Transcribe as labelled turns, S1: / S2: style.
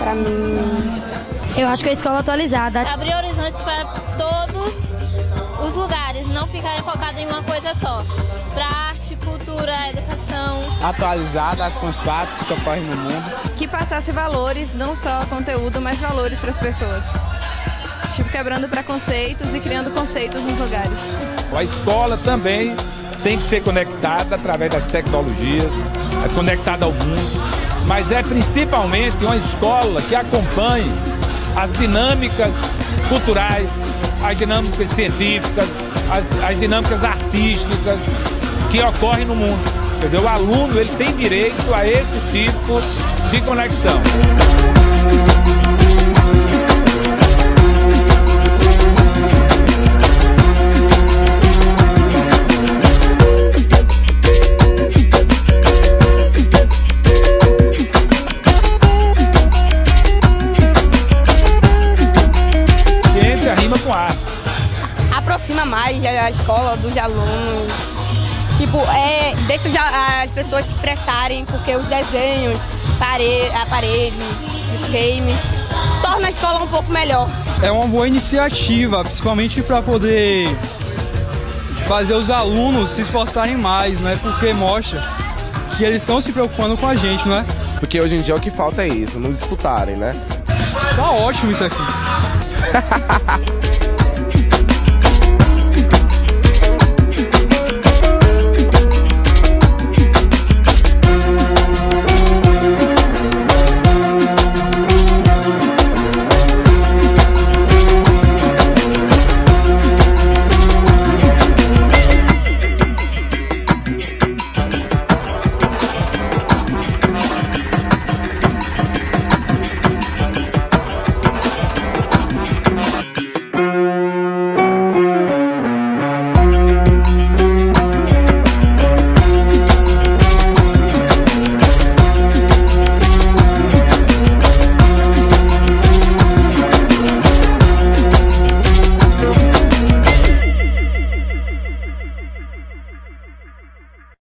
S1: para mim.
S2: Eu acho que a escola atualizada
S3: abrir horizontes para todos os lugares, não ficarem focados em uma coisa só. Para arte, cultura, educação.
S4: Atualizada com os fatos que ocorrem no mundo.
S5: Que passasse valores, não só conteúdo, mas valores para as pessoas. Tipo, quebrando preconceitos e criando conceitos nos lugares.
S6: A escola também tem que ser conectada através das tecnologias, conectada ao mundo, mas é principalmente uma escola que acompanhe as dinâmicas culturais, as dinâmicas científicas, as dinâmicas artísticas que ocorrem no mundo. Quer dizer, o aluno ele tem direito a esse tipo de conexão. Ciência rima com arte.
S1: Aproxima mais a escola dos alunos. Tipo, deixa as pessoas se expressarem, porque os desenhos, a parede, os games, torna a escola um pouco melhor.
S7: É uma boa iniciativa, principalmente para poder fazer os alunos se esforçarem mais, né? Porque mostra que eles estão se preocupando com a gente, né?
S4: Porque hoje em dia o que falta é isso, não disputarem, né?
S7: Tá ótimo isso aqui.